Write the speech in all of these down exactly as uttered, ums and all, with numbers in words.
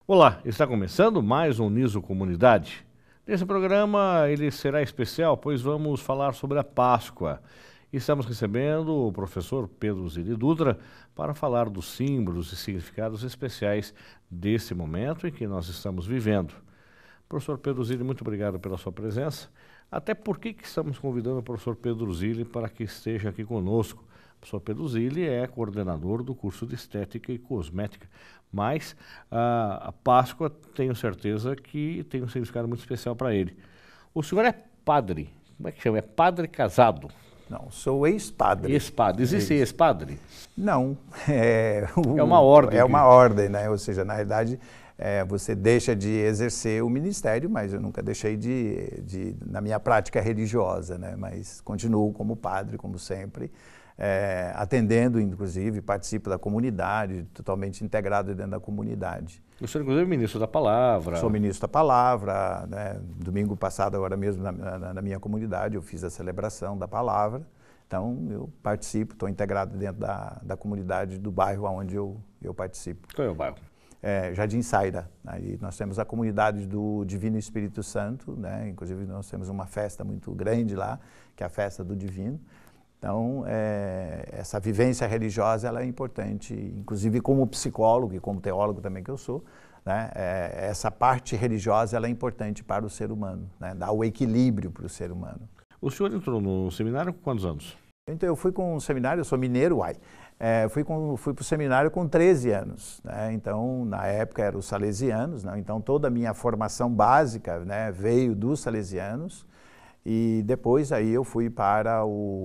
Olá, está começando mais um Niso Comunidade. Nesse programa ele será especial, pois vamos falar sobre a Páscoa. Estamos recebendo o professor Pedro Zilli Dutra para falar dos símbolos e significados especiais desse momento em que nós estamos vivendo. Professor Pedro Zilli, muito obrigado pela sua presença. Até porque que estamos convidando o professor Pedro Zilli para que esteja aqui conosco. O professor Pedro Zilli é coordenador do curso de Estética e Cosmética, mas a, a Páscoa tenho certeza que tem um significado muito especial para ele. O senhor é padre, como é que chama? É padre casado? Não, sou ex-padre. Ex-padre. Existe Ex. ex-padre? Não. É, o, é uma ordem. É uma ordem, né? Ou seja, na realidade, é, você deixa de exercer o ministério, mas eu nunca deixei de, de na minha prática religiosa, né? Mas continuo como padre, como sempre, é, atendendo, inclusive, participo da comunidade, totalmente integrado dentro da comunidade. O senhor, inclusive, é ministro da Palavra. Sou ministro da Palavra, né? Domingo passado, agora mesmo, na, na, na minha comunidade, eu fiz a celebração da Palavra. Então, eu participo, estou integrado dentro da, da comunidade do bairro onde eu, eu participo. Qual é o bairro? É, Jardim Saira. Aí nós temos a comunidade do Divino Espírito Santo, né? Inclusive nós temos uma festa muito grande lá, que é a festa do Divino. Então, é, essa vivência religiosa ela é importante, inclusive como psicólogo e como teólogo também que eu sou, né? É, essa parte religiosa ela é importante para o ser humano, né? Dá o equilíbrio para o ser humano. O senhor entrou no seminário com quantos anos? Então, eu fui com um seminário, eu sou mineiro, uai. É, fui com, fui para o seminário com treze anos, né? Então, na época eram os salesianos, né? Então toda a minha formação básica, né, veio dos salesianos. E depois aí eu fui para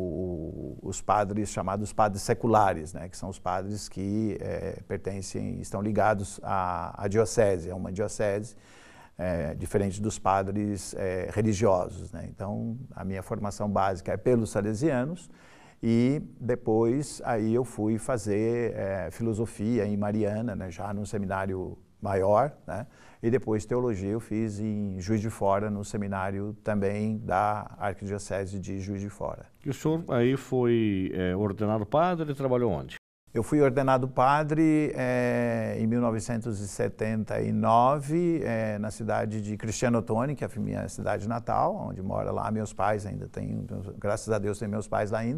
o, os padres chamados padres seculares, né, que são os padres que é, pertencem, estão ligados à, à diocese, é uma diocese é, diferente dos padres é, religiosos, né. Então a minha formação básica é pelos salesianos e depois aí eu fui fazer é, filosofia em Mariana, né, já num seminário maior, né? E depois teologia eu fiz em Juiz de Fora, no seminário também da Arquidiocese de Juiz de Fora. E o senhor aí foi é, ordenado padre e trabalhou onde? Eu fui ordenado padre é, em mil novecentos e setenta e nove, é, na cidade de Cristiano Ottoni, que é a minha cidade natal, onde mora lá meus pais ainda, tem, graças a Deus tem meus pais lá ainda.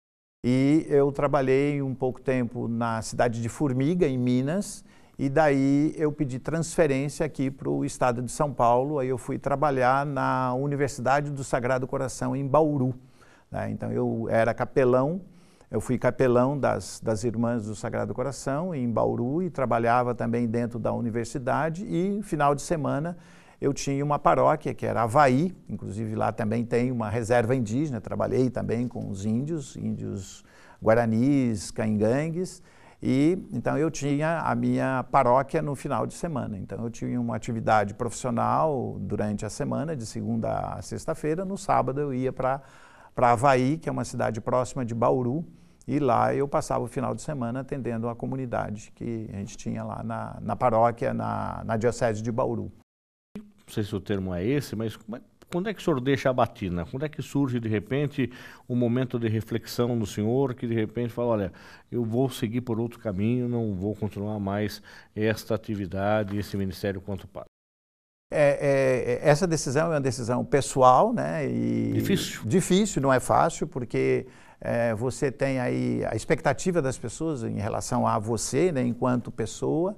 E eu trabalhei um pouco tempo na cidade de Formiga, em Minas. E daí eu pedi transferência aqui para o estado de São Paulo, aí eu fui trabalhar na Universidade do Sagrado Coração em Bauru, né? Então eu era capelão, eu fui capelão das, das Irmãs do Sagrado Coração em Bauru e trabalhava também dentro da universidade e final de semana eu tinha uma paróquia que era Havaí, inclusive lá também tem uma reserva indígena, trabalhei também com os índios, índios guaranis, caingangues. E então eu tinha a minha paróquia no final de semana, então eu tinha uma atividade profissional durante a semana, de segunda a sexta-feira, no sábado eu ia para para Havaí, que é uma cidade próxima de Bauru, e lá eu passava o final de semana atendendo a comunidade que a gente tinha lá na, na paróquia, na, na diocese de Bauru. Não sei se o termo é esse, mas como é quando é que o senhor deixa a batina? Quando é que surge, de repente, um momento de reflexão no senhor, que de repente fala, olha, eu vou seguir por outro caminho, não vou continuar mais esta atividade, esse ministério quanto padre? É, é, essa decisão é uma decisão pessoal, né? E difícil. Difícil, não é fácil, porque é, você tem aí a expectativa das pessoas em relação a você, né, enquanto pessoa.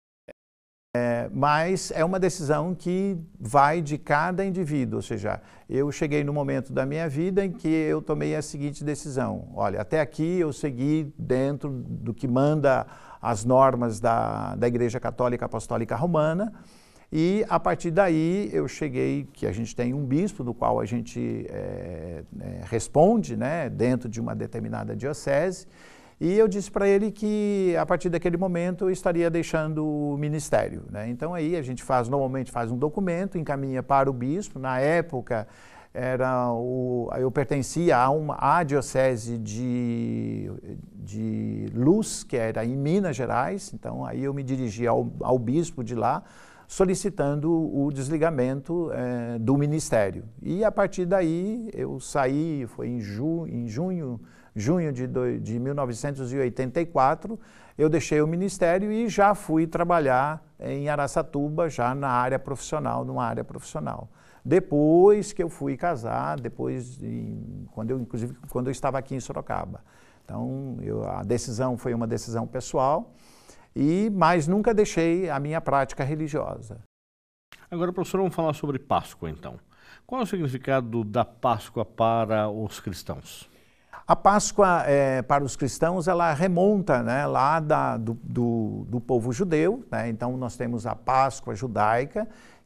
É, mas é uma decisão que vai de cada indivíduo, ou seja, eu cheguei no momento da minha vida em que eu tomei a seguinte decisão, olha, até aqui eu segui dentro do que manda as normas da, da Igreja Católica Apostólica Romana e a partir daí eu cheguei, que a gente tem um bispo do qual a gente é, é, responde, né, dentro de uma determinada diocese. E eu disse para ele que, a partir daquele momento, eu estaria deixando o ministério, né? Então, aí a gente faz, normalmente faz um documento, encaminha para o bispo. Na época, era o, eu pertencia a uma à diocese de, de Luz, que era em Minas Gerais. Então, aí eu me dirigi ao, ao bispo de lá, solicitando o desligamento eh, do ministério. E, a partir daí, eu saí, foi em, ju, em junho junho de, do, de mil novecentos e oitenta e quatro, eu deixei o ministério e já fui trabalhar em Araçatuba, já na área profissional, numa área profissional. Depois que eu fui casar, depois, de, quando eu, inclusive quando eu estava aqui em Sorocaba. Então, eu, a decisão foi uma decisão pessoal, e, mas nunca deixei a minha prática religiosa. Agora, professor, vamos falar sobre Páscoa, então. Qual é o significado da Páscoa para os cristãos? A Páscoa, é, para os cristãos, ela remonta, né, lá da, do, do, do povo judeu, né? Então, nós temos a Páscoa judaica,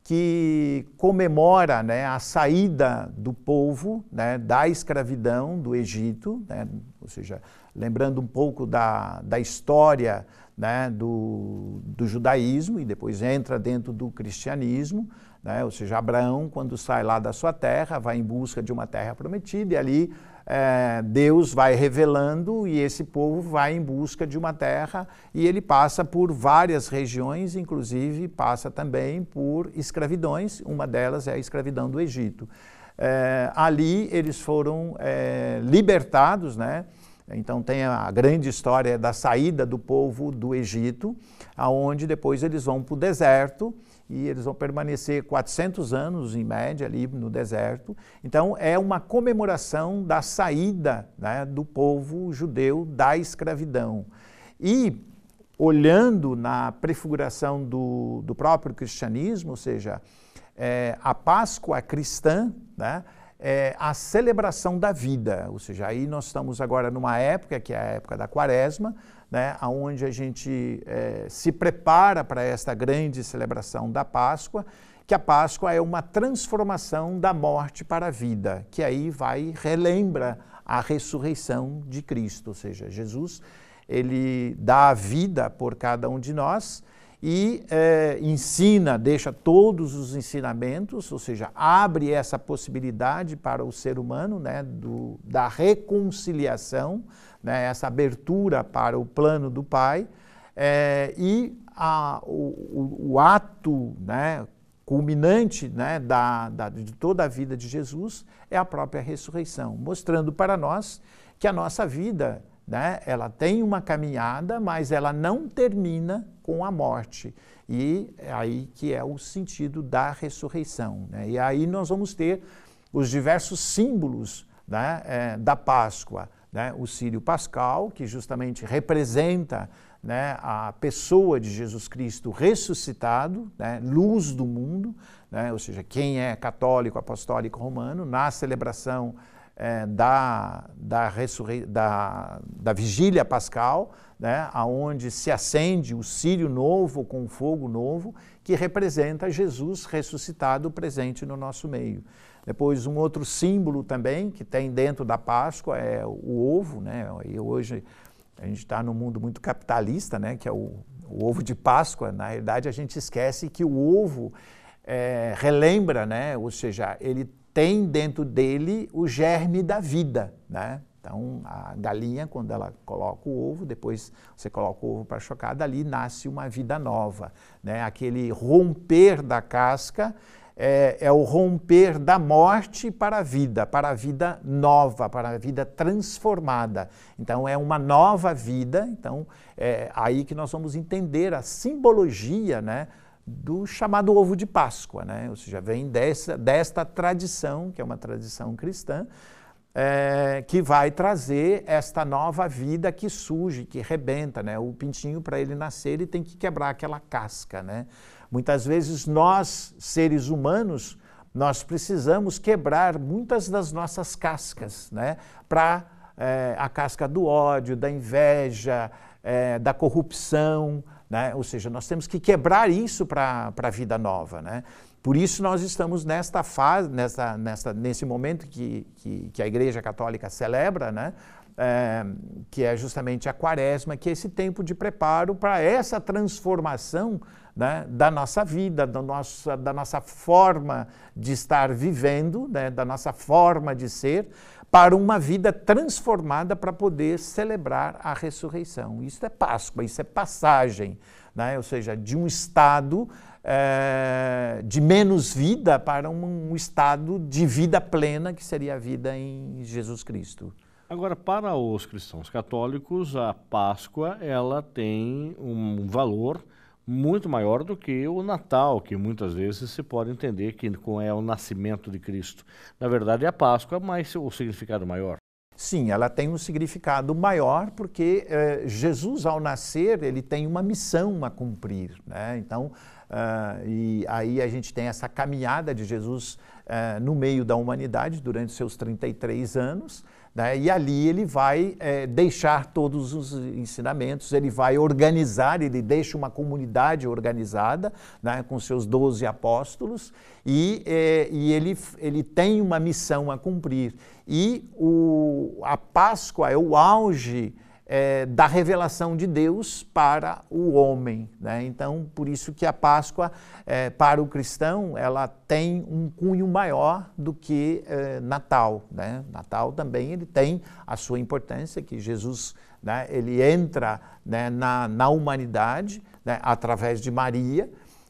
que comemora, né, a saída do povo, né, da escravidão do Egito, né, ou seja, lembrando um pouco da, da história, né, do, do judaísmo, e depois entra dentro do cristianismo, né, ou seja, Abraão, quando sai lá da sua terra, vai em busca de uma terra prometida, e ali é, Deus vai revelando, e esse povo vai em busca de uma terra, e ele passa por várias regiões, inclusive passa também por escravidões, uma delas é a escravidão do Egito. É, ali eles foram é, libertados, né? Então tem a grande história da saída do povo do Egito, aonde depois eles vão para o deserto, e eles vão permanecer quatrocentos anos, em média, ali no deserto. Então, é uma comemoração da saída, né, do povo judeu da escravidão. E, olhando na prefiguração do, do próprio cristianismo, ou seja, é, a Páscoa cristã, né, é a celebração da vida. Ou seja, aí nós estamos agora numa época, que é a época da Quaresma, né, onde a gente é, se prepara para esta grande celebração da Páscoa, que a Páscoa é uma transformação da morte para a vida, que aí vai, relembra a ressurreição de Cristo, ou seja, Jesus, ele dá a vida por cada um de nós e é, ensina, deixa todos os ensinamentos, ou seja, abre essa possibilidade para o ser humano, né, do, da reconciliação, né, essa abertura para o plano do Pai, é, e a, o, o ato, né, culminante, né, da, da, de toda a vida de Jesus é a própria ressurreição, mostrando para nós que a nossa vida, né, ela tem uma caminhada, mas ela não termina com a morte. E é aí que é o sentido da ressurreição, né? E aí nós vamos ter os diversos símbolos, né, é, da Páscoa, né? O Círio Pascal, que justamente representa, né, a pessoa de Jesus Cristo ressuscitado, né, luz do mundo, né? Ou seja, quem é católico, apostólico romano, na celebração É, da, da, ressurrei... da, da vigília pascal, né, onde se acende o círio novo com fogo novo, que representa Jesus ressuscitado presente no nosso meio. Depois, um outro símbolo também que tem dentro da Páscoa é o ovo, né, e hoje a gente está num mundo muito capitalista, né, que é o, o ovo de Páscoa. Na realidade, a gente esquece que o ovo é, relembra, né, ou seja, ele tem dentro dele o germe da vida, né? Então, a galinha, quando ela coloca o ovo, depois você coloca o ovo para chocar, dali nasce uma vida nova, né? Aquele romper da casca é, é o romper da morte para a vida, para a vida nova, para a vida transformada. Então, é uma nova vida. Então, é aí que nós vamos entender a simbologia, né, do chamado ovo de Páscoa, né? Ou seja, vem dessa, desta tradição, que é uma tradição cristã, é, que vai trazer esta nova vida que surge, que rebenta, né? O pintinho, para ele nascer, ele tem que quebrar aquela casca, né? Muitas vezes nós, seres humanos, nós precisamos quebrar muitas das nossas cascas, né? Para é, a casca do ódio, da inveja, é, da corrupção, né? Ou seja, nós temos que quebrar isso para a vida nova, né? Por isso nós estamos nesta fase, nessa, nessa, nesse momento que, que, que a Igreja Católica celebra, né? É, que é justamente a Quaresma, que é esse tempo de preparo para essa transformação, né, da nossa vida, da nossa, da nossa forma de estar vivendo, né, da nossa forma de ser, para uma vida transformada para poder celebrar a ressurreição. Isso é Páscoa, isso é passagem, né? Ou seja, de um estado é, de menos vida para um, um estado de vida plena, que seria a vida em Jesus Cristo. Agora, para os cristãos católicos, a Páscoa ela tem um valor muito maior do que o Natal, que muitas vezes se pode entender que é o nascimento de Cristo. Na verdade, é a Páscoa, mas o significado maior. Sim, ela tem um significado maior porque eh, Jesus, ao nascer, ele tem uma missão a cumprir, né? Então, uh, e aí a gente tem essa caminhada de Jesus uh, no meio da humanidade durante seus trinta e três anos, né? E ali ele vai eh, deixar todos os ensinamentos, ele vai organizar, ele deixa uma comunidade organizada, né, com seus doze apóstolos, e, eh, e ele, ele tem uma missão a cumprir. E o, a Páscoa é o auge é, da revelação de Deus para o homem, né? Então, por isso que a Páscoa, é, para o cristão, ela tem um cunho maior do que é, Natal, né? Natal também ele tem a sua importância, que Jesus, né, ele entra, né, na, na humanidade, né, através de Maria,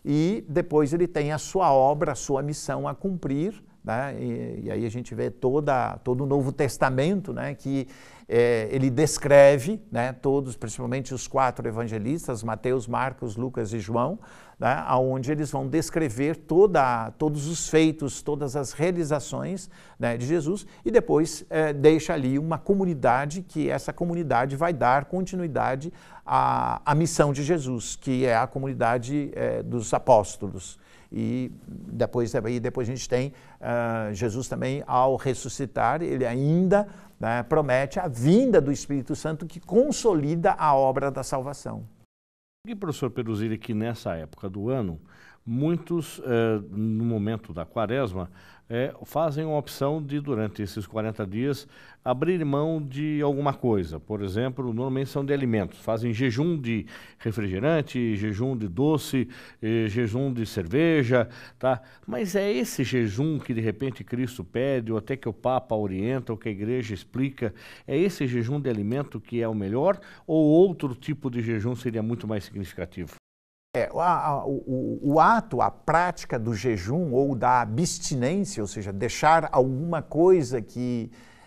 e depois ele tem a sua obra, a sua missão a cumprir, né? E, e aí a gente vê toda, todo o Novo Testamento, né, que é, ele descreve, né, todos, principalmente os quatro evangelistas, Mateus, Marcos, Lucas e João, né, onde eles vão descrever toda, todos os feitos, todas as realizações, né, de Jesus, e depois é, deixa ali uma comunidade, que essa comunidade vai dar continuidade à, à missão de Jesus, que é a comunidade é, dos apóstolos. E depois, aí depois a gente tem uh, Jesus também, ao ressuscitar, ele ainda, né, promete a vinda do Espírito Santo que consolida a obra da salvação. E, professor Peruzzi, que nessa época do ano, muitos, eh, no momento da quaresma, eh, fazem uma opção de, durante esses quarenta dias, abrir mão de alguma coisa. Por exemplo, normalmente são de alimentos. Fazem jejum de refrigerante, jejum de doce, eh, jejum de cerveja, tá? Mas é esse jejum que, de repente, Cristo pede, ou até que o Papa orienta, ou que a Igreja explica, é esse jejum de alimento que é o melhor, ou outro tipo de jejum seria muito mais significativo? É, o, a, o, o ato, a prática do jejum ou da abstinência, ou seja, deixar alguma coisa que,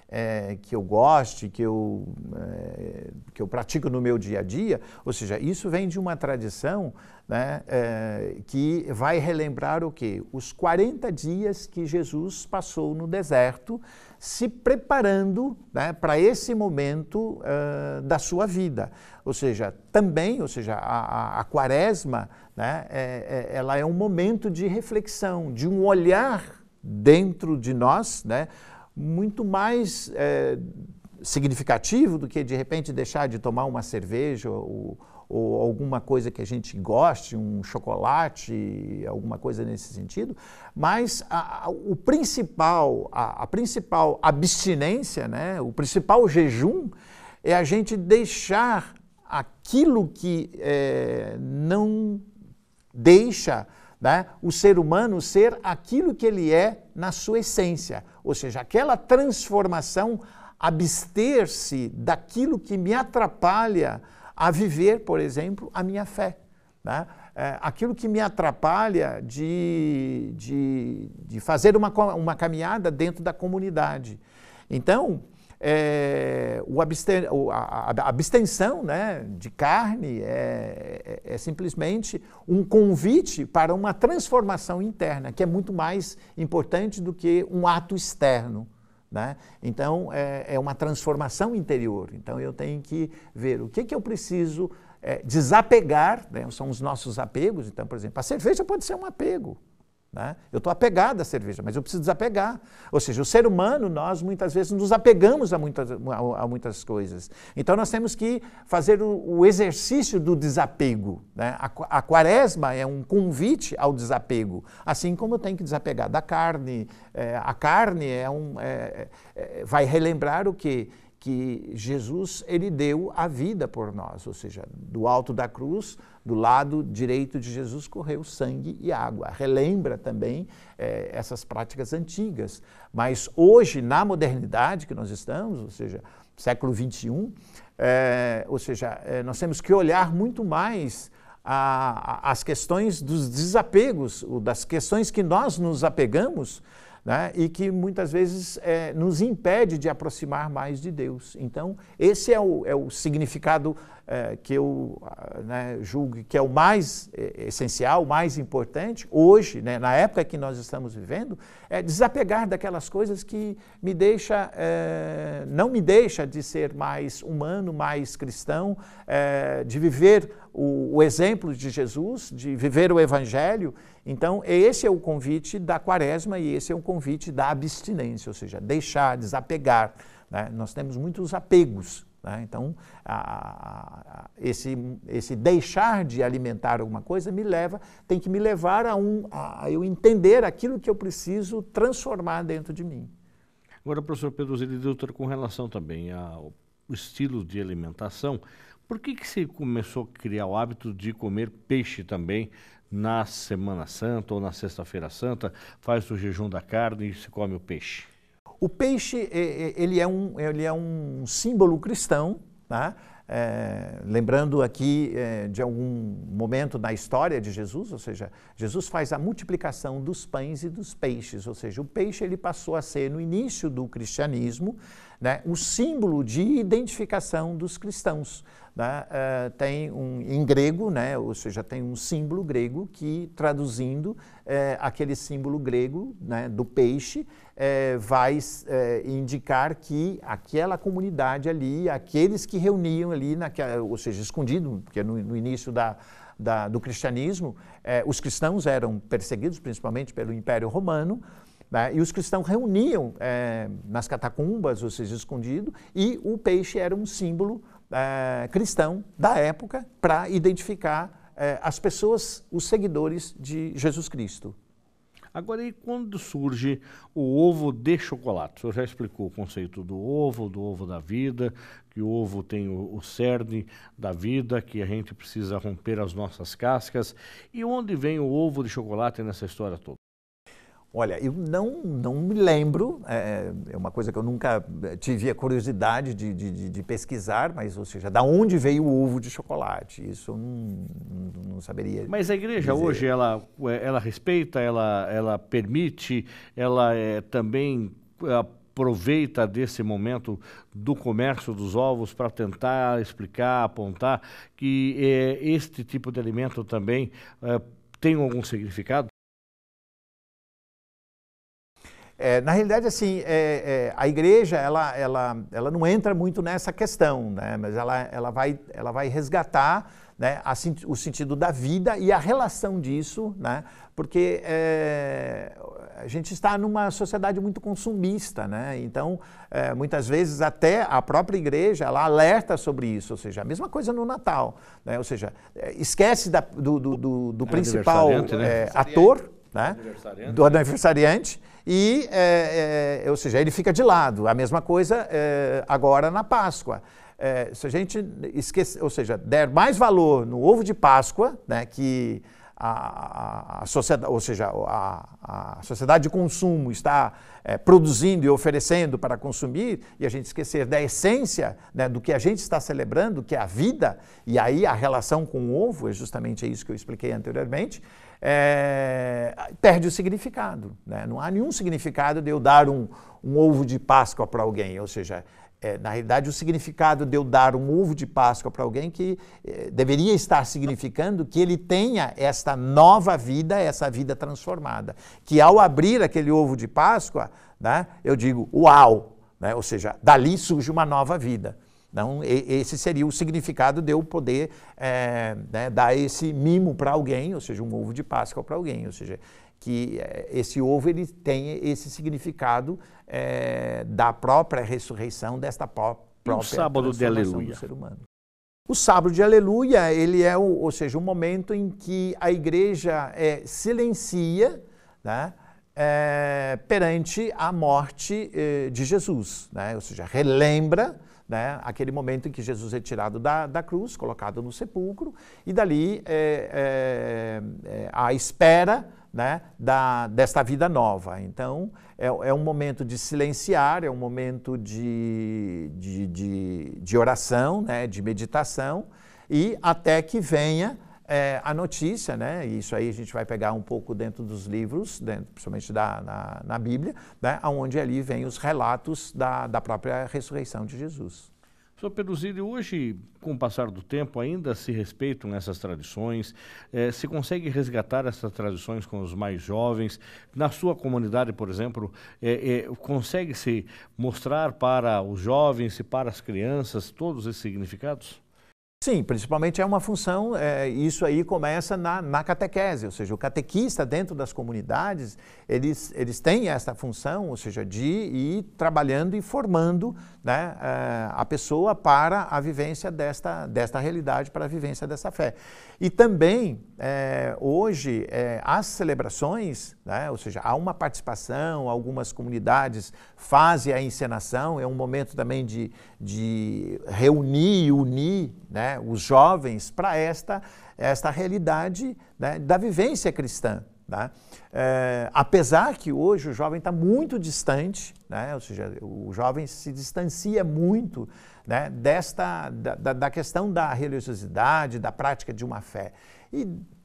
é, que eu goste, que eu, é, que eu pratico no meu dia a dia, ou seja, isso vem de uma tradição, né, é, que vai relembrar o quê? Os quarenta dias que Jesus passou no deserto, se preparando, né, para esse momento uh, da sua vida. Ou seja, também, ou seja, a, a, a quaresma, né, é, é, ela é um momento de reflexão, de um olhar dentro de nós, né, muito mais é, significativo do que, de repente, deixar de tomar uma cerveja ou, ou alguma coisa que a gente goste, um chocolate, alguma coisa nesse sentido, mas a, a, o principal, a, a principal abstinência, né, o principal jejum é a gente deixar aquilo que é, não deixa, né, o ser humano ser aquilo que ele é na sua essência, ou seja, aquela transformação, abster-se daquilo que me atrapalha a viver, por exemplo, a minha fé, né? É, aquilo que me atrapalha de, de, de fazer uma, uma caminhada dentro da comunidade. Então, é, o absten, a, a abstenção, né, de carne é, é, é simplesmente um convite para uma transformação interna, que é muito mais importante do que um ato externo, né? Então, é, é uma transformação interior. Então, eu tenho que ver o que, que eu preciso é, desapegar, né? São os nossos apegos. Então, por exemplo, a cerveja pode ser um apego, né? Eu estou apegado à cerveja, mas eu preciso desapegar. Ou seja, o ser humano, nós muitas vezes nos apegamos a muitas, a, a muitas coisas. Então nós temos que fazer o, o exercício do desapego, né? A, a quaresma é um convite ao desapego, assim como eu tenho que desapegar da carne. É, a carne é um, é, é, vai relembrar o quê? Que Jesus, ele deu a vida por nós, ou seja, do alto da cruz, do lado direito de Jesus correu sangue e água. Relembra também é, essas práticas antigas. Mas hoje, na modernidade que nós estamos, ou seja, século vinte e um, é, ou seja, é, nós temos que olhar muito mais a, a, as questões dos desapegos, das questões que nós nos apegamos, né, e que muitas vezes é, nos impede de aproximar mais de Deus. Então, esse é o, é o significado é, que eu né, julgo que é o mais é, essencial, o mais importante hoje, né, na época que nós estamos vivendo, é desapegar daquelas coisas que me deixa, é, não me deixa de ser mais humano, mais cristão, é, de viver o, o exemplo de Jesus, de viver o Evangelho. Então, esse é o convite da Quaresma e esse é o convite da abstinência, ou seja, deixar, desapegar, né? Nós temos muitos apegos, né? Então, a, a, esse, esse deixar de alimentar alguma coisa me leva, tem que me levar a, um, a eu entender aquilo que eu preciso transformar dentro de mim. Agora, professor Pedro Zilli, doutor, com relação também ao estilo de alimentação, por que que se começou a criar o hábito de comer peixe também na Semana Santa ou na Sexta-feira Santa? Faz o jejum da carne e se come o peixe. O peixe, ele é um, ele é um símbolo cristão, né? É, lembrando aqui é, de algum momento na história de Jesus, ou seja, Jesus faz a multiplicação dos pães e dos peixes, ou seja, o peixe ele passou a ser, no início do cristianismo, né, o símbolo de identificação dos cristãos. Né? Uh, tem um, em grego, né, ou seja, tem um símbolo grego que, traduzindo uh, aquele símbolo grego, né, do peixe, uh, vai uh, indicar que aquela comunidade ali, aqueles que reuniam ali, naquela, ou seja, escondido, porque no, no início da, da, do cristianismo, uh, os cristãos eram perseguidos principalmente pelo Império Romano, né, e os cristãos reuniam uh, nas catacumbas, ou seja, escondido, e o peixe era um símbolo É, cristão da época para identificar é, as pessoas, os seguidores de Jesus Cristo. Agora, e quando surge o ovo de chocolate? O senhor já explicou o conceito do ovo, do ovo da vida, que o ovo tem o, o cerne da vida, que a gente precisa romper as nossas cascas. E onde vem o ovo de chocolate nessa história toda? Olha, eu não, não me lembro, é, é uma coisa que eu nunca tive a curiosidade de, de, de pesquisar, mas, ou seja, da onde veio o ovo de chocolate? Isso eu não, não saberia. Mas a igreja dizer. Hoje, ela, ela respeita, ela, ela permite, ela é, também aproveita desse momento do comércio dos ovos para tentar explicar, apontar que é, este tipo de alimento também é, tem algum significado? É, na realidade, assim, é, é, a igreja ela, ela, ela não entra muito nessa questão, né? Mas ela, ela, vai, ela vai resgatar, né, a, o sentido da vida e a relação disso, né? Porque é, a gente está numa sociedade muito consumista, né? Então, é, muitas vezes até a própria igreja ela alerta sobre isso, ou seja, a mesma coisa no Natal, né? Ou seja, esquece da, do, do, do, do é principal né? é, ator, né? Do aniversariante. E, é, é, ou seja, ele fica de lado. A mesma coisa é, agora na Páscoa. É, se a gente esquecer, ou seja, der mais valor no ovo de Páscoa, né, que a, a, a sociedade, ou seja, a, a sociedade de consumo está é, produzindo e oferecendo para consumir, e a gente esquecer da essência, né, do que a gente está celebrando, que é a vida, e aí a relação com o ovo, é justamente isso que eu expliquei anteriormente, É, perde o significado, né? Não há nenhum significado de eu dar um, um ovo de Páscoa para alguém, ou seja, é, na realidade o significado de eu dar um ovo de Páscoa para alguém que é, deveria estar significando que ele tenha esta nova vida, essa vida transformada, que ao abrir aquele ovo de Páscoa, né, eu digo, uau, né? Ou seja, dali surge uma nova vida. Então, esse seria o significado de eu poder é, né, dar esse mimo para alguém, ou seja, um ovo de Páscoa para alguém, ou seja, que é, esse ovo ele tem esse significado é, da própria ressurreição, desta própria o sábado de Aleluia. Do ser humano. O sábado de Aleluia, ele é, o, ou seja, um momento em que a igreja é, silencia, né, é, perante a morte é, de Jesus, né, ou seja, relembra, né, aquele momento em que Jesus é tirado da, da cruz, colocado no sepulcro, e dali é, é, é a espera, né, da, desta vida nova. Então, é, é um momento de silenciar, é um momento de, de, de, de oração, né, de meditação, e até que venha é, a notícia, né, e isso aí a gente vai pegar um pouco dentro dos livros, dentro, principalmente da, na, na Bíblia, né, onde ali vem os relatos da, da própria ressurreição de Jesus. Professor Peduzzi, hoje, com o passar do tempo, ainda se respeitam essas tradições? Eh, se consegue resgatar essas tradições com os mais jovens? Na sua comunidade, por exemplo, eh, eh, consegue-se mostrar para os jovens e para as crianças todos esses significados? Sim, principalmente é uma função, é, isso aí começa na, na catequese, ou seja, o catequista dentro das comunidades, eles, eles têm essa função, ou seja, de ir trabalhando e formando, né, é, a pessoa para a vivência desta, desta realidade, para a vivência dessa fé. E também, é, hoje, é, as celebrações, né, ou seja, há uma participação, algumas comunidades fazem a encenação, é um momento também de, de reunir e unir, né, os jovens para esta, esta realidade, né, da vivência cristã. Né? É, apesar que hoje o jovem está muito distante, né, ou seja, o jovem se distancia muito, né, desta, da, da questão da religiosidade, da prática de uma fé. E,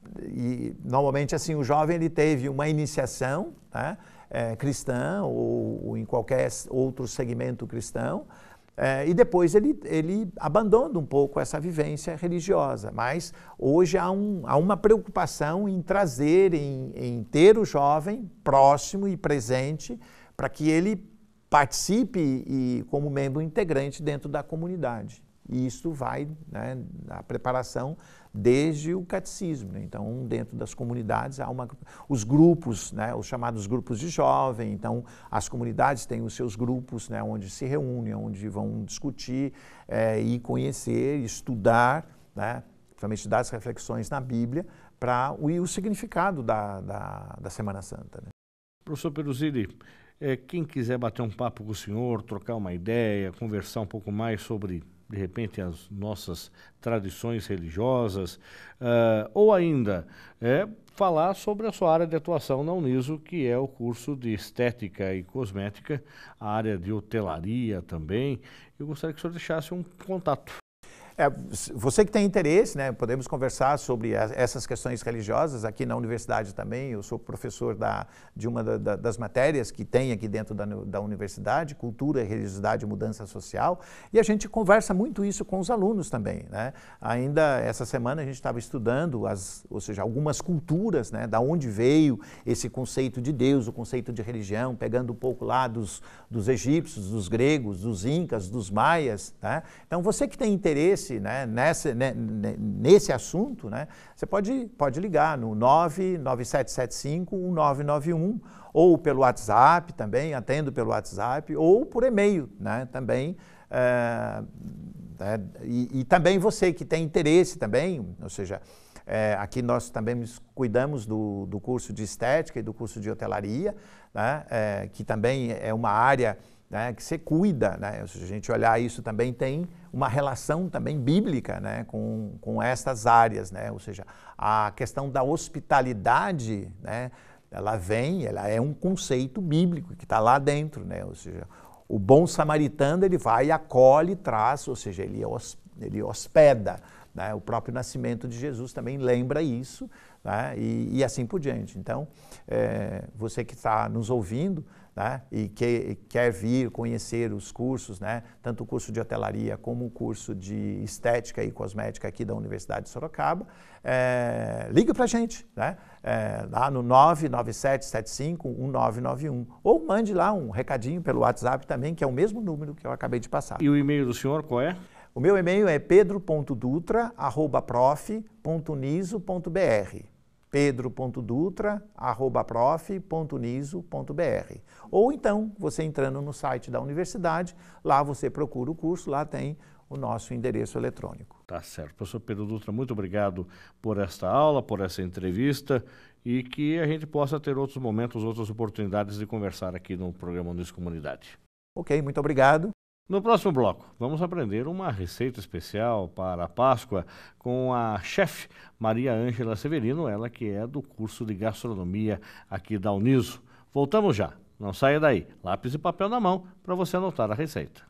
e normalmente assim, o jovem ele teve uma iniciação, né, é, cristã ou, ou em qualquer outro segmento cristão, É, e depois ele, ele abandona um pouco essa vivência religiosa, mas hoje há, um, há uma preocupação em trazer, em, em ter o jovem próximo e presente para que ele participe e, como membro integrante dentro da comunidade. E isso vai, né, na preparação desde o catecismo, né? Então, dentro das comunidades há uma, os grupos, né, os chamados grupos de jovem. Então, as comunidades têm os seus grupos, né, onde se reúnem, onde vão discutir é, e conhecer, estudar, né, principalmente das reflexões na Bíblia, para o, o significado da, da, da Semana Santa. Né? Professor Peduzzi, é, quem quiser bater um papo com o senhor, trocar uma ideia, conversar um pouco mais sobre, de repente, as nossas tradições religiosas, uh, ou ainda é, falar sobre a sua área de atuação na Uniso, que é o curso de Estética e Cosmética, a área de hotelaria também. Eu gostaria que o senhor deixasse um contato. É, você que tem interesse, né, podemos conversar sobre a, essas questões religiosas aqui na universidade também. Eu sou professor da, de uma da, da, das matérias que tem aqui dentro da, da universidade, Cultura, Religiosidade e Mudança Social, e a gente conversa muito isso com os alunos também. Né? Ainda essa semana a gente estava estudando, as, ou seja, algumas culturas, né, da onde veio esse conceito de Deus, o conceito de religião, pegando um pouco lá dos, dos egípcios, dos gregos, dos incas, dos maias. Né? Então, você que tem interesse Né, nesse, né, nesse assunto, né, você pode, pode ligar no nove nove sete sete cinco um nove nove um ou pelo WhatsApp também, atendo pelo WhatsApp, ou por e-mail, né, também. É, é, e, e também você que tem interesse também, ou seja, é, aqui nós também cuidamos do, do curso de Estética e do curso de Hotelaria, né, é, que também é uma área, né, que você cuida, né? Se a gente olhar isso também tem uma relação também bíblica, né, com, com estas áreas, né? Ou seja, a questão da hospitalidade, né, ela vem, ela é um conceito bíblico que está lá dentro, né? Ou seja, o bom samaritano ele vai, acolhe, traz, ou seja, ele, hos, ele hospeda, né? O próprio nascimento de Jesus também lembra isso, né? e, e assim por diante. Então, é, você que está nos ouvindo, né, e que, quer vir conhecer os cursos, né, tanto o curso de hotelaria como o curso de estética e cosmética aqui da Universidade de Sorocaba, é, ligue para a gente, né, é, lá no nove nove sete sete cinco um nove nove um, ou mande lá um recadinho pelo WhatsApp também, que é o mesmo número que eu acabei de passar. E o e-mail do senhor qual é? O meu e-mail é pedro ponto dutra arroba prof ponto uniso ponto br. pedro ponto dutra arroba prof ponto uniso ponto br. Ou então, você entrando no site da universidade, lá você procura o curso, lá tem o nosso endereço eletrônico. Tá certo. Professor Pedro Dutra, muito obrigado por esta aula, por essa entrevista, e que a gente possa ter outros momentos, outras oportunidades de conversar aqui no programa Uniso Comunidade. Ok, muito obrigado. No próximo bloco, vamos aprender uma receita especial para a Páscoa com a chefe Maria Ângela Severino, ela que é do curso de gastronomia aqui da Uniso. Voltamos já, não saia daí, lápis e papel na mão para você anotar a receita.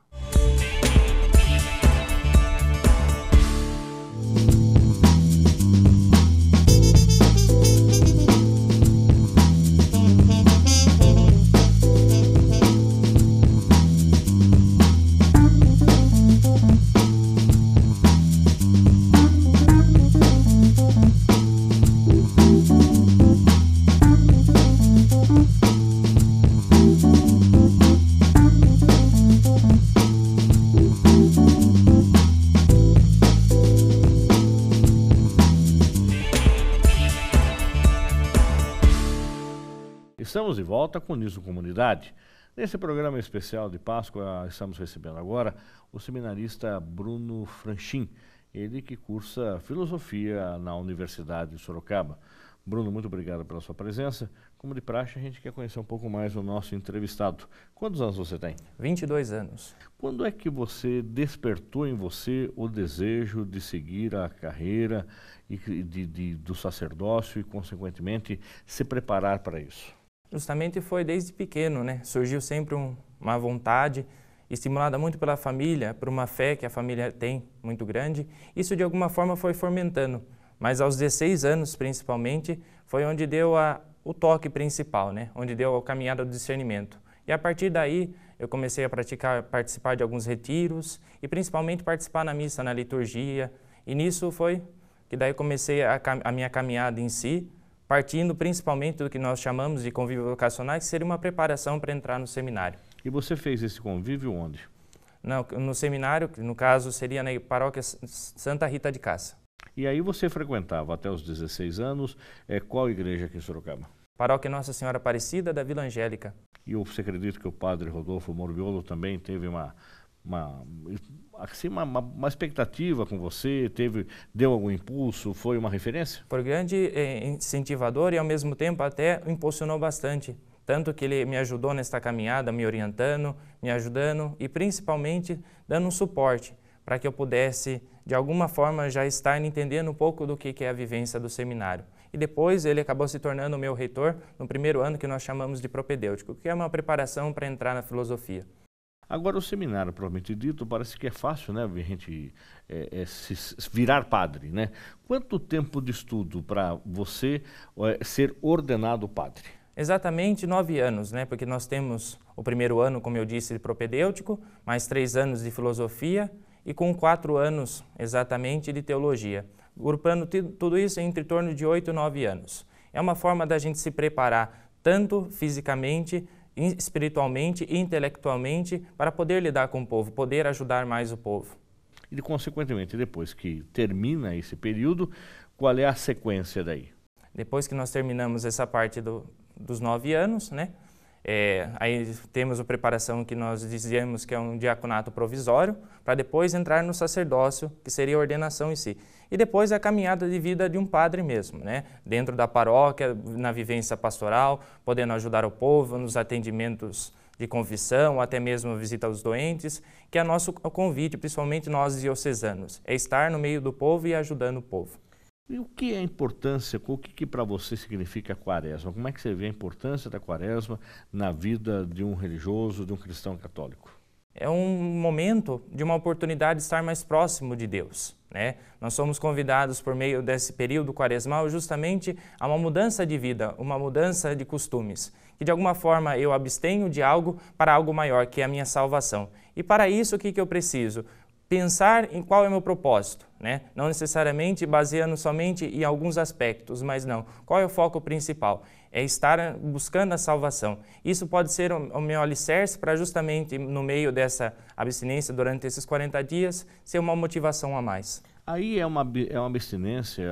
Estamos de volta com o Niso Comunidade. Nesse programa especial de Páscoa, estamos recebendo agora o seminarista Bruno Franchin, ele que cursa filosofia na Universidade de Sorocaba. Bruno, muito obrigado pela sua presença. Como de praxe, a gente quer conhecer um pouco mais o nosso entrevistado. Quantos anos você tem? vinte e dois anos. Quando é que você despertou em você o desejo de seguir a carreira e de, de, do sacerdócio e, consequentemente, se preparar para isso? Justamente foi desde pequeno, né? Surgiu sempre um, uma vontade, estimulada muito pela família, por uma fé que a família tem muito grande. Isso, de alguma forma, foi fomentando. Mas aos dezesseis anos, principalmente, foi onde deu a, o toque principal, né? Onde deu a caminhada do discernimento. E a partir daí, eu comecei a praticar, participar de alguns retiros e principalmente participar na missa, na liturgia. E nisso foi que daí comecei a, a minha caminhada em si, partindo principalmente do que nós chamamos de convívio vocacional, que seria uma preparação para entrar no seminário. E você fez esse convívio onde? No, no seminário, que no caso seria na paróquia Santa Rita de Cássia. E aí você frequentava até os dezesseis anos, é, qual igreja aqui em Sorocaba? Paróquia Nossa Senhora Aparecida da Vila Angélica. E você acredita que o padre Rodolfo Morbiolo também teve uma, uma, assim, uma, uma expectativa com você, teve, deu algum impulso, foi uma referência? Foi grande eh, incentivador e ao mesmo tempo até impulsionou bastante. Tanto que ele me ajudou nesta caminhada, me orientando, me ajudando e principalmente dando um suporte para que eu pudesse, de alguma forma, já estar entendendo um pouco do que é a vivência do seminário. E depois ele acabou se tornando o meu reitor no primeiro ano que nós chamamos de propedêutico, que é uma preparação para entrar na filosofia. Agora, o seminário, propriamente dito, parece que é fácil, né, a gente é, é, se virar padre, né? Quanto tempo de estudo para você é, ser ordenado padre? Exatamente nove anos, né? Porque nós temos o primeiro ano, como eu disse, de propedêutico, mais três anos de filosofia, e com quatro anos, exatamente, de teologia, agrupando tudo isso entre torno de oito, nove anos. É uma forma da gente se preparar, tanto fisicamente, espiritualmente e intelectualmente, para poder lidar com o povo, poder ajudar mais o povo. E, consequentemente, depois que termina esse período, qual é a sequência daí? Depois que nós terminamos essa parte do, dos nove anos, né? É, aí temos a preparação que nós dizemos que é um diaconato provisório, para depois entrar no sacerdócio, que seria a ordenação em si. E depois a caminhada de vida de um padre mesmo, né? Dentro da paróquia, na vivência pastoral, podendo ajudar o povo nos atendimentos de confissão, até mesmo a visita aos doentes, que é nosso convite, principalmente nós diocesanos, é estar no meio do povo e ajudando o povo. E o que é a importância, o que, que para você significa a quaresma? Como é que você vê a importância da quaresma na vida de um religioso, de um cristão católico? É um momento de uma oportunidade de estar mais próximo de Deus, né? Nós somos convidados por meio desse período quaresmal justamente a uma mudança de vida, uma mudança de costumes, que de alguma forma eu abstenho de algo para algo maior, que é a minha salvação. E para isso o que, que eu preciso? Pensar em qual é o meu propósito, né? Não necessariamente baseando somente em alguns aspectos, mas não. Qual é o foco principal? É estar buscando a salvação. Isso pode ser o meu alicerce para justamente no meio dessa abstinência durante esses quarenta dias ser uma motivação a mais. Aí é uma, é uma abstinência,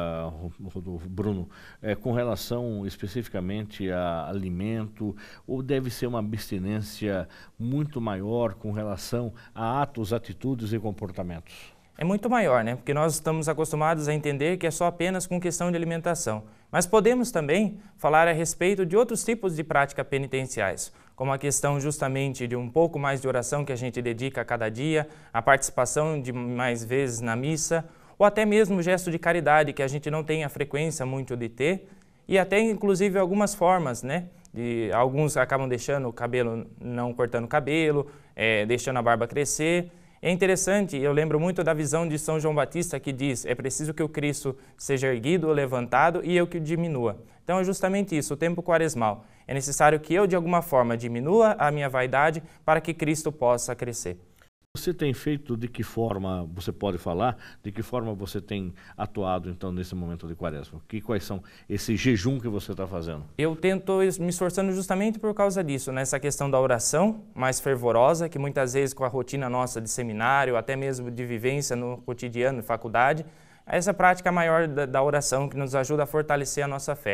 uh, Bruno, é, com relação especificamente a alimento, ou deve ser uma abstinência muito maior com relação a atos, atitudes e comportamentos? É muito maior, né? Porque nós estamos acostumados a entender que é só apenas com questão de alimentação. Mas podemos também falar a respeito de outros tipos de práticas penitenciais, como a questão justamente de um pouco mais de oração que a gente dedica a cada dia, a participação de mais vezes na missa, ou até mesmo o gesto de caridade que a gente não tem a frequência muito de ter, e até inclusive algumas formas, né? De, alguns acabam deixando o cabelo, não cortando o cabelo, é, deixando a barba crescer. É interessante, eu lembro muito da visão de São João Batista que diz, é preciso que o Cristo seja erguido ou levantado e eu que o diminua. Então é justamente isso, o tempo quaresmal. É necessário que eu, de alguma forma, diminua a minha vaidade para que Cristo possa crescer. Você tem feito de que forma, você pode falar, de que forma você tem atuado então nesse momento de quaresma? Que, quais são esse jejum que você está fazendo? Eu tento me esforçando justamente por causa disso, nessa questão da oração mais fervorosa, que muitas vezes com a rotina nossa de seminário, até mesmo de vivência no cotidiano, faculdade, essa prática maior da, da oração que nos ajuda a fortalecer a nossa fé.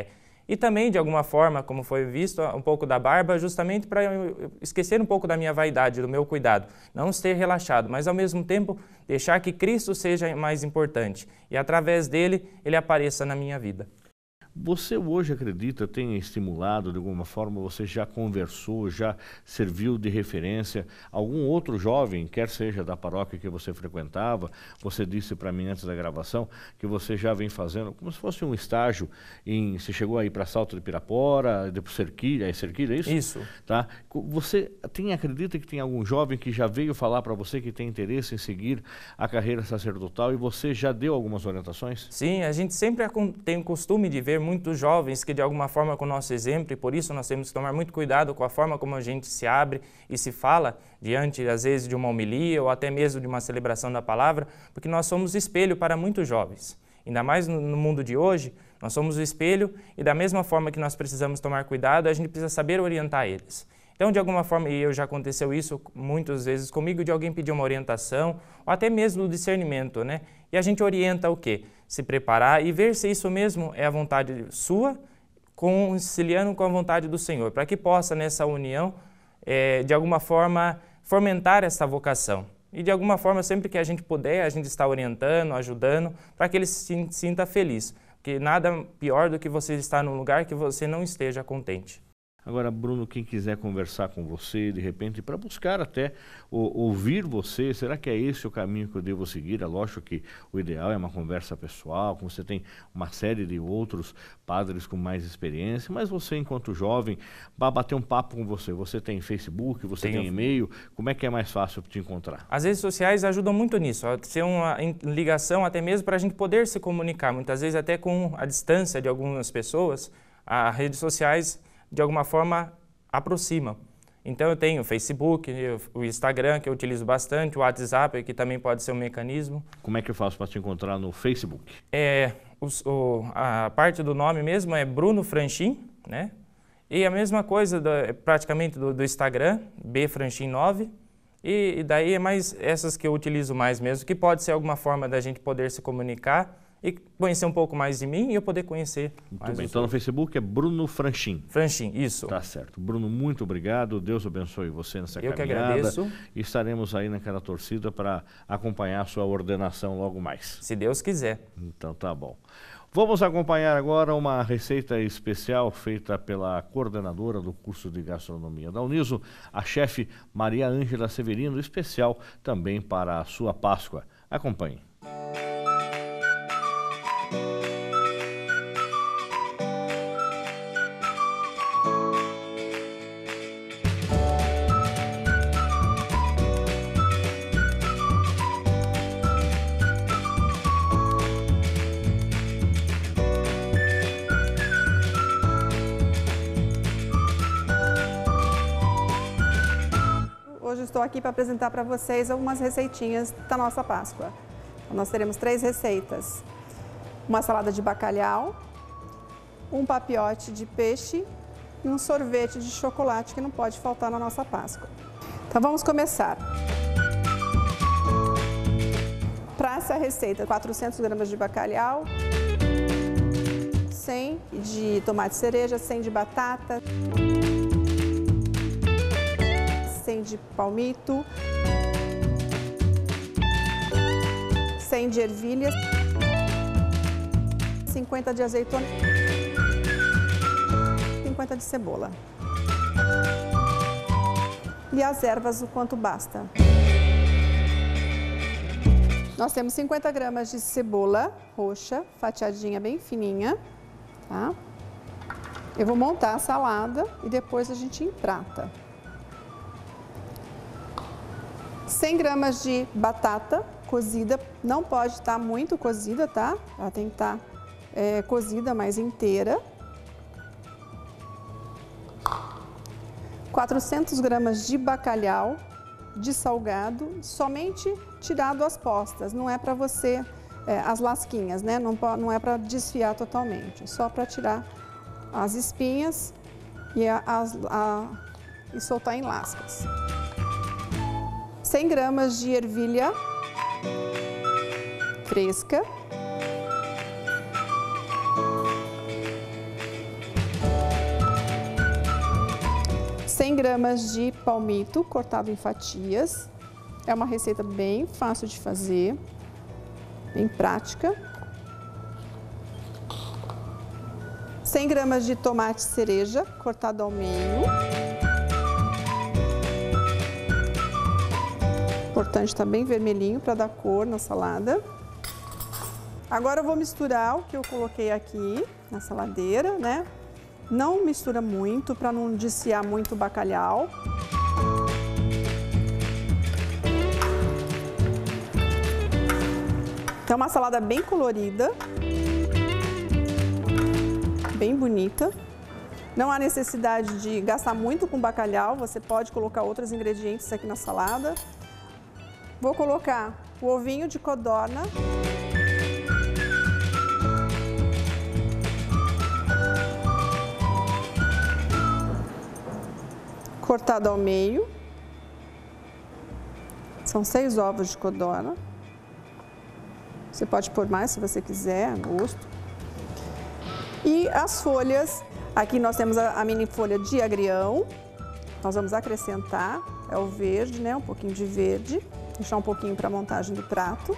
E também, de alguma forma, como foi visto, um pouco da barba, justamente para esquecer um pouco da minha vaidade, do meu cuidado. Não ser relaxado, mas ao mesmo tempo deixar que Cristo seja mais importante e através dele, ele apareça na minha vida. Você hoje acredita, tem estimulado de alguma forma, você já conversou, já serviu de referência algum outro jovem, quer seja da paróquia que você frequentava? Você disse para mim antes da gravação que você já vem fazendo como se fosse um estágio, em, você chegou aí para Salto de Pirapora, depois Cerquilha, é Cerquilha, é isso? Isso. Tá? Você tem, acredita que tem algum jovem que já veio falar para você que tem interesse em seguir a carreira sacerdotal e você já deu algumas orientações? Sim, a gente sempre tem o costume de ver muitos jovens que de alguma forma com o nosso exemplo, e por isso nós temos que tomar muito cuidado com a forma como a gente se abre e se fala diante às vezes de uma homilia ou até mesmo de uma celebração da palavra, porque nós somos espelho para muitos jovens. Ainda mais no mundo de hoje, nós somos o espelho e da mesma forma que nós precisamos tomar cuidado, a gente precisa saber orientar eles. Então, de alguma forma, e eu já aconteceu isso muitas vezes comigo, de alguém pedir uma orientação, ou até mesmo o discernimento, né? E a gente orienta o quê? Se preparar e ver se isso mesmo é a vontade sua, conciliando com a vontade do Senhor, para que possa, nessa união, é, de alguma forma, fomentar essa vocação. E, de alguma forma, sempre que a gente puder, a gente está orientando, ajudando, para que ele se sinta feliz. Porque nada pior do que você estar num lugar que você não esteja contente. Agora, Bruno, quem quiser conversar com você, de repente, para buscar até ou, ouvir você, será que é esse o caminho que eu devo seguir? É lógico que o ideal é uma conversa pessoal, como você tem uma série de outros padres com mais experiência, mas você, enquanto jovem, para bater um papo com você, você tem Facebook, você Tenho. tem e-mail, como é que é mais fácil te encontrar? As redes sociais ajudam muito nisso, a ser uma ligação até mesmo para a gente poder se comunicar, muitas vezes até com a distância de algumas pessoas, as redes sociais de alguma forma aproxima. Então eu tenho o Facebook, o Instagram, que eu utilizo bastante, o WhatsApp, que também pode ser um mecanismo. Como é que eu faço para te encontrar no Facebook? É, o, o, a parte do nome mesmo é Bruno Franchin, né? E a mesma coisa do, praticamente do, do Instagram, B Franchin nove. E, e daí é mais essas que eu utilizo mais mesmo, que pode ser alguma forma da gente poder se comunicar e conhecer um pouco mais de mim e eu poder conhecer muito mais bem. os Então no outros. Facebook é Bruno Franchin. Franchin, isso. Tá certo. Bruno, muito obrigado. Deus abençoe você nessa Eu caminhada. que agradeço. E estaremos aí naquela torcida para acompanhar a sua ordenação logo mais. Se Deus quiser. Então tá bom. Vamos acompanhar agora uma receita especial feita pela coordenadora do curso de gastronomia da Uniso, a chefe Maria Ângela Severino, especial também para a sua Páscoa. Acompanhe. Hoje estou aqui para apresentar para vocês algumas receitinhas da nossa Páscoa. Nós teremos três receitas: uma salada de bacalhau, um papiote de peixe e um sorvete de chocolate que não pode faltar na nossa Páscoa. Então vamos começar. Para essa receita, quatrocentas gramas de bacalhau, cem de tomate cereja, cem de batata, cem de palmito, cem de ervilhas, cinquenta de azeitona, cinquenta de cebola. E as ervas o quanto basta. Nós temos cinquenta gramas de cebola roxa, fatiadinha bem fininha, tá? Eu vou montar a salada e depois a gente emprata. cem gramas de batata cozida, não pode estar muito cozida, tá? Ela tem que estar é, cozida, mais inteira. quatrocentas gramas de bacalhau dessalgado, somente tirado as postas, não é para você, é, as lasquinhas, né? Não, não é para desfiar totalmente, só para tirar as espinhas e, a, as, a, e soltar em lascas. cem gramas de ervilha fresca, cem gramas de palmito cortado em fatias. É uma receita bem fácil de fazer, bem prática. cem gramas de tomate cereja cortado ao meio. Importante estar bem vermelhinho para dar cor na salada. Agora eu vou misturar o que eu coloquei aqui na saladeira, né? Não mistura muito para não desfiar muito o bacalhau. Então, uma salada bem colorida, bem bonita. Não há necessidade de gastar muito com bacalhau, você pode colocar outros ingredientes aqui na salada. Vou colocar o ovinho de codorna. Cortado ao meio. São seis ovos de codorna. Você pode pôr mais se você quiser, a gosto. E as folhas, aqui nós temos a, a mini folha de agrião. Nós vamos acrescentar, é o verde, né? Um pouquinho de verde. Deixar um pouquinho para a montagem do prato.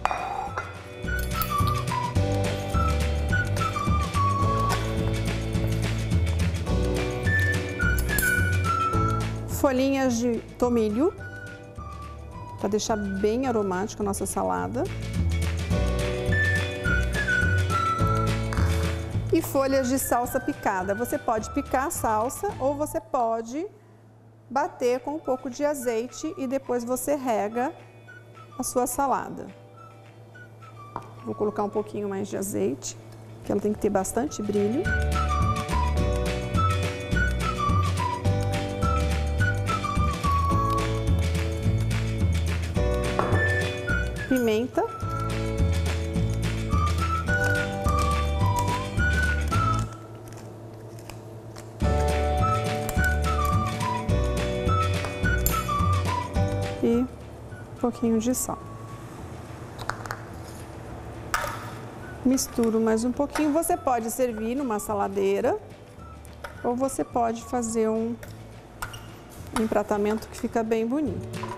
Folhinhas de tomilho, para deixar bem aromática a nossa salada. E folhas de salsa picada. Você pode picar a salsa ou você pode bater com um pouco de azeite e depois você rega a sua salada. Vou colocar um pouquinho mais de azeite, que ela tem que ter bastante brilho. Pimenta. E um pouquinho de sal. Misturo mais um pouquinho. Você pode servir numa saladeira ou você pode fazer um empratamento que fica bem bonito.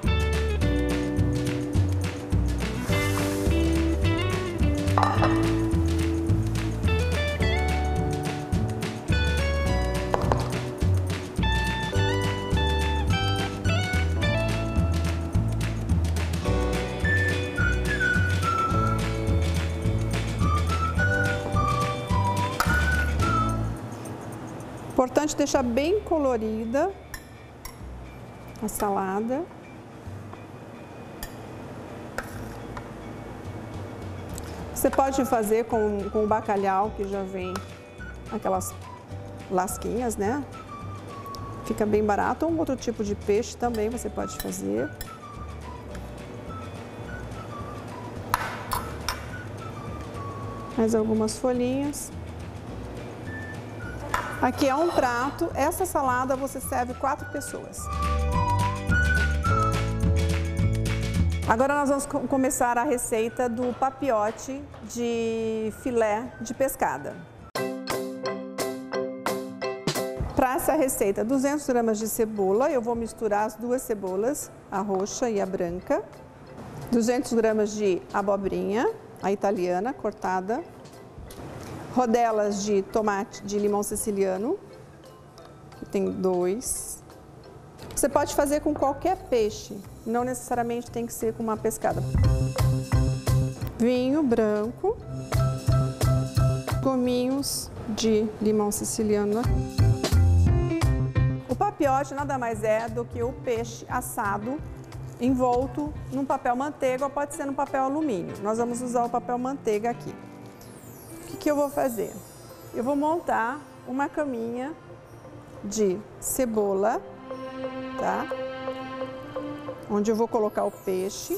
Importante deixar bem colorida a salada. Você pode fazer com, com o bacalhau, que já vem aquelas lasquinhas, né? Fica bem barato. Ou um outro tipo de peixe também você pode fazer. Mais algumas folhinhas. Aqui é um prato, essa salada você serve quatro pessoas. Agora nós vamos começar a receita do papiote de filé de pescada. Para essa receita, duzentas gramas de cebola, eu vou misturar as duas cebolas, a roxa e a branca. duzentas gramas de abobrinha, a italiana, cortada. Rodelas de tomate de limão siciliano, que tem dois. Você pode fazer com qualquer peixe, não necessariamente tem que ser com uma pescada. Vinho branco, gominhos de limão siciliano. O papiote nada mais é do que o peixe assado envolto num papel manteiga ou pode ser num papel alumínio. Nós vamos usar o papel manteiga aqui. O que, que eu vou fazer? Eu vou montar uma caminha de cebola, tá? Onde eu vou colocar o peixe,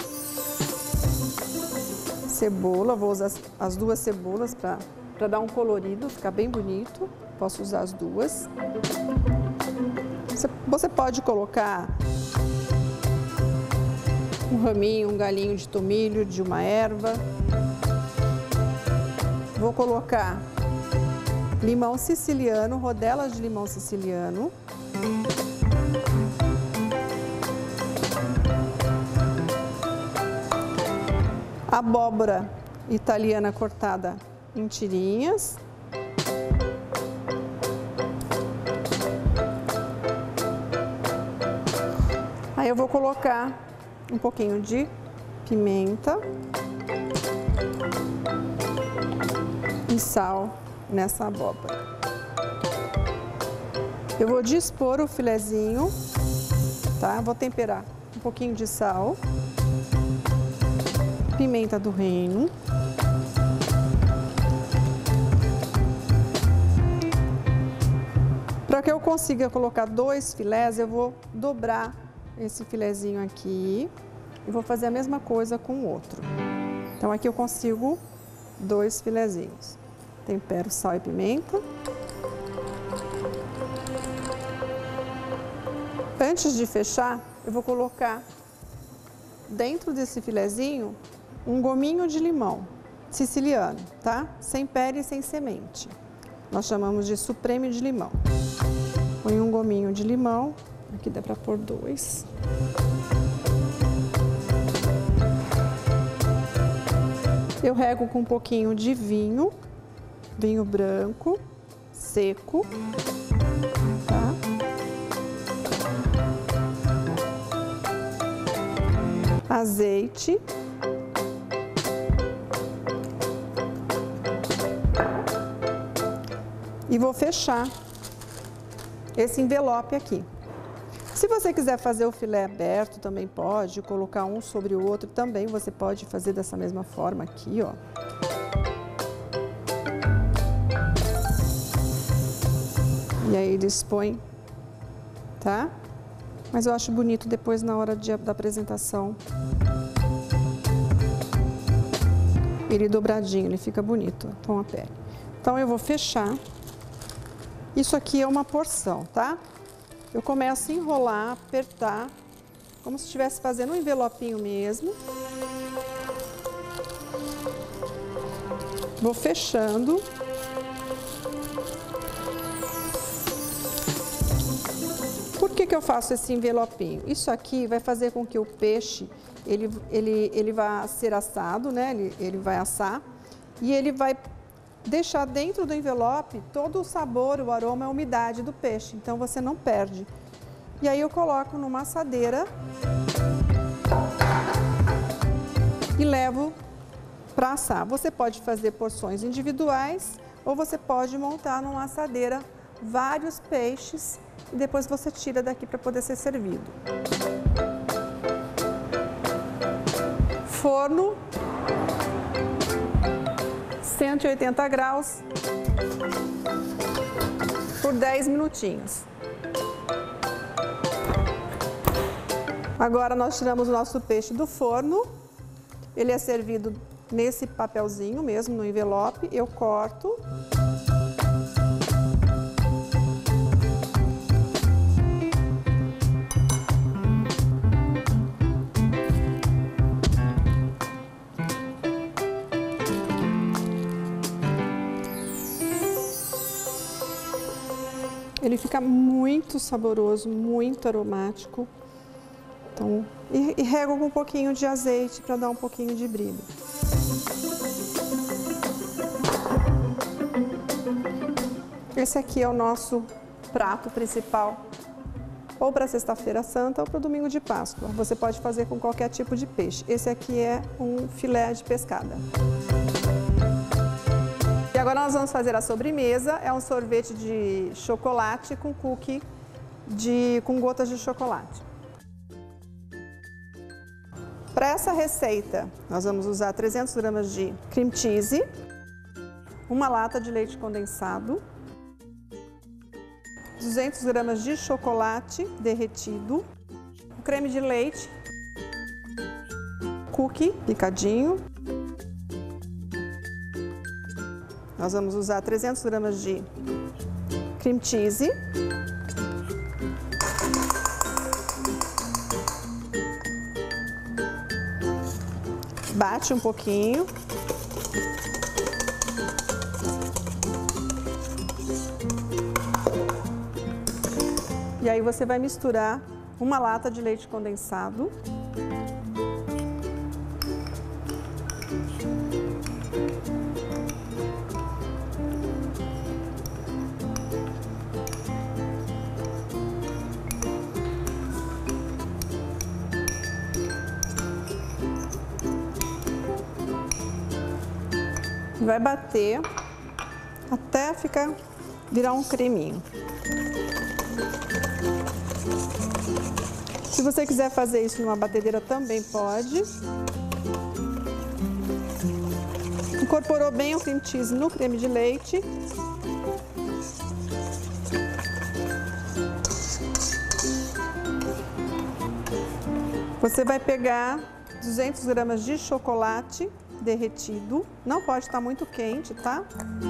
cebola, vou usar as, as duas cebolas para dar um colorido, ficar bem bonito. Posso usar as duas. Você, você pode colocar um raminho, um galinho de tomilho, de uma erva. Vou colocar limão siciliano, rodelas de limão siciliano. abóbora italiana cortada em tirinhas. Aí eu vou colocar um pouquinho de pimenta e sal nessa abóbora. Eu vou dispor o filezinho, tá? Vou temperar um pouquinho de sal, pimenta do reino, para que eu consiga colocar dois filés, eu vou dobrar esse filezinho aqui e vou fazer a mesma coisa com o outro. Então aqui eu consigo dois filezinhos. Tempero sal e pimenta. Antes de fechar, eu vou colocar dentro desse filezinho um gominho de limão siciliano, tá? Sem pele e sem semente. Nós chamamos de supreme de limão. Põe um gominho de limão, aqui dá para pôr dois. Eu rego com um pouquinho de vinho, vinho branco, seco, tá? Azeite. E vou fechar esse envelope aqui. Se você quiser fazer o filé aberto, também pode, colocar um sobre o outro, também você pode fazer dessa mesma forma aqui, ó. E aí dispõe, tá? Mas eu acho bonito depois na hora de, da apresentação. Ele dobradinho, ele fica bonito com a pele. Então eu vou fechar. Isso aqui é uma porção, tá? Eu começo a enrolar, apertar, como se estivesse fazendo um envelopinho mesmo. Vou fechando. Por que que eu faço esse envelopinho? Isso aqui vai fazer com que o peixe, ele, ele, ele vá ser assado, né? Ele, ele vai assar e ele vai deixar dentro do envelope todo o sabor, o aroma, a umidade do peixe. Então você não perde. E aí eu coloco numa assadeira e levo para assar. Você pode fazer porções individuais ou você pode montar numa assadeira vários peixes e depois você tira daqui para poder ser servido. Forno cento e oitenta graus por dez minutinhos. Agora nós tiramos o nosso peixe do forno. Ele é servido nesse papelzinho mesmo, no envelope. Eu corto. Ele fica muito saboroso, muito aromático. Então, e, e rego com um pouquinho de azeite para dar um pouquinho de brilho. Esse aqui é o nosso prato principal, ou para sexta-feira santa ou para o domingo de Páscoa. Você pode fazer com qualquer tipo de peixe. Esse aqui é um filé de pescada. E agora nós vamos fazer a sobremesa. É um sorvete de chocolate com cookie de, com gotas de chocolate. Para essa receita, nós vamos usar trezentos gramas de cream cheese, uma lata de leite condensado, duzentos gramas de chocolate derretido, um creme de leite, cookie picadinho. Nós vamos usar trezentos gramas de cream cheese, bate um pouquinho. E aí você vai misturar uma lata de leite condensado. vai bater até ficar, virar um creminho. Se você quiser fazer isso numa batedeira, também pode. Incorporou bem o cream cheese no creme de leite. Você vai pegar duzentas gramas de chocolate derretido. Não pode estar muito quente, tá?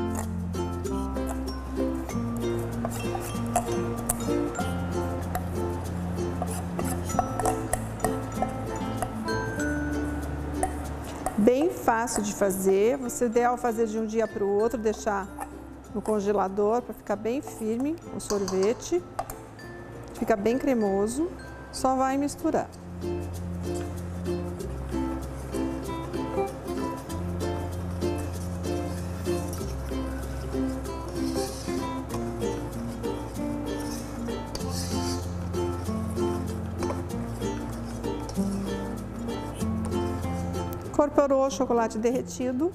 Bem fácil de fazer. Você ideal fazer de um dia para o outro, deixar no congelador para ficar bem firme o sorvete. Fica bem cremoso. Só vai misturar. Incorporou o chocolate derretido.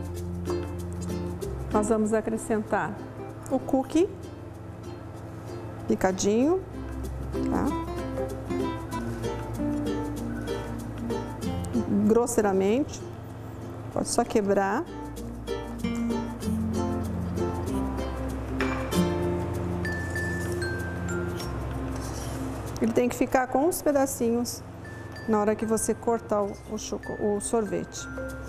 Nós vamos acrescentar o cookie picadinho, tá? Grosseiramente, pode só quebrar. Ele tem que ficar com os pedacinhos na hora que você cortar o, o, choco, o sorvete.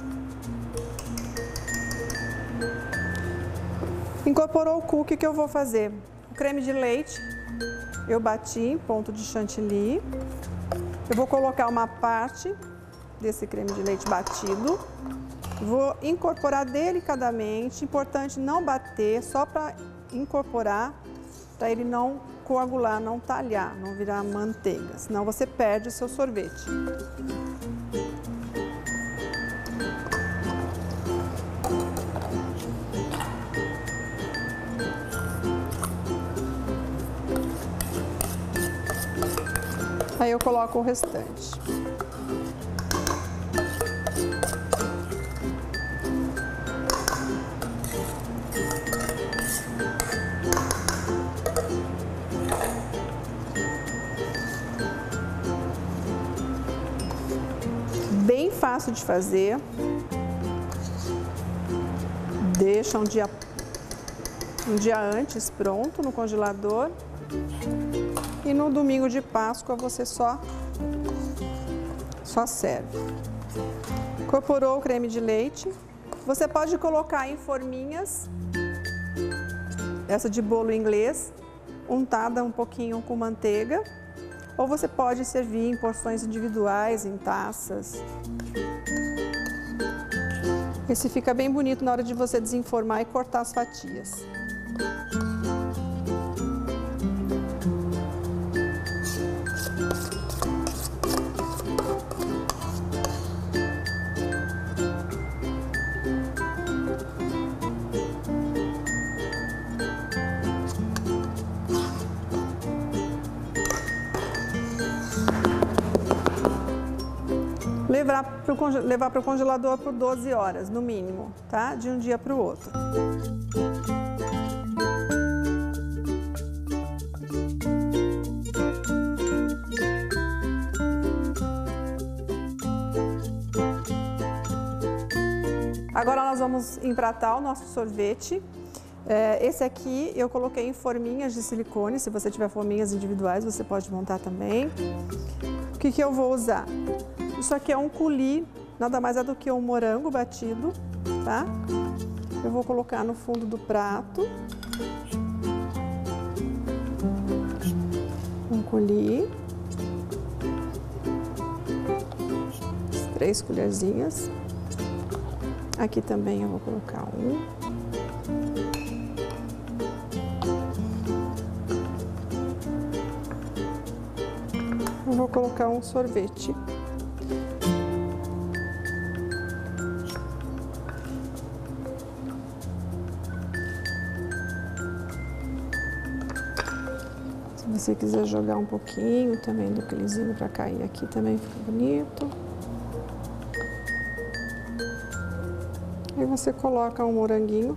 Incorporou o cookie, que eu vou fazer o creme de leite. Eu bati em ponto de chantilly. Eu vou colocar uma parte desse creme de leite batido. Vou incorporar delicadamente. Importante não bater, só para incorporar, para ele não coagular, não talhar, não virar manteiga, senão você perde o seu sorvete. Aí eu coloco o restante. Bem fácil de fazer. Deixa um dia, um dia antes pronto no congelador. E no domingo de Páscoa você só, só serve. Incorporou o creme de leite. Você pode colocar em forminhas, essa de bolo inglês, untada um pouquinho com manteiga. Ou você pode servir em porções individuais, em taças. Esse fica bem bonito na hora de você desenformar e cortar as fatias. Levar para o levar para o congelador por doze horas, no mínimo, tá? De um dia para o outro. Agora nós vamos empratar o nosso sorvete. É, esse aqui eu coloquei em forminhas de silicone. Se você tiver forminhas individuais, você pode montar também. O que que eu vou usar? Isso aqui é um coulis, nada mais é do que um morango batido, tá? Eu vou colocar no fundo do prato. Um coulis. Três colherzinhas. Aqui também eu vou colocar um. Eu vou colocar um sorvete. Se você quiser jogar um pouquinho também do coulisinho para cair aqui, também fica bonito. Aí você coloca um moranguinho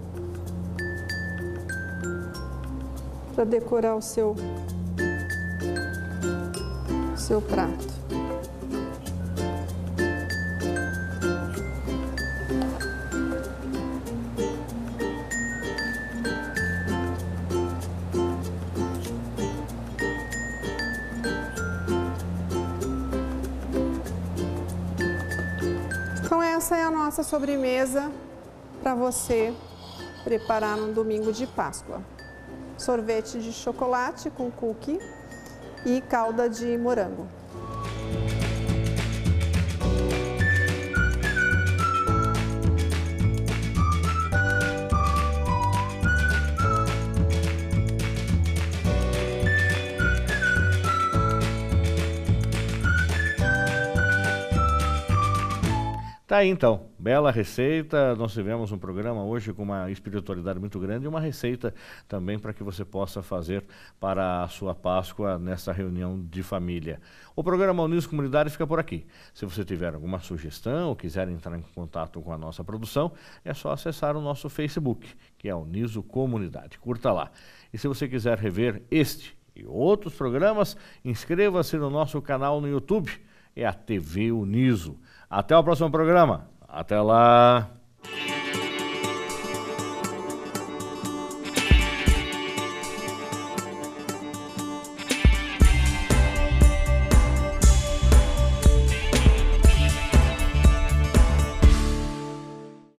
para decorar o seu, seu prato. Então essa é a nossa sobremesa para você preparar no domingo de Páscoa. Sorvete de chocolate com cookie e calda de morango. Tá aí então, bela receita. Nós tivemos um programa hoje com uma espiritualidade muito grande e uma receita também para que você possa fazer para a sua Páscoa nessa reunião de família. O programa Uniso Comunidade fica por aqui. Se você tiver alguma sugestão ou quiser entrar em contato com a nossa produção, é só acessar o nosso Facebook, que é Uniso Comunidade. Curta lá. E se você quiser rever este e outros programas, inscreva-se no nosso canal no YouTube, é a T V Uniso. Até o próximo programa. Até lá!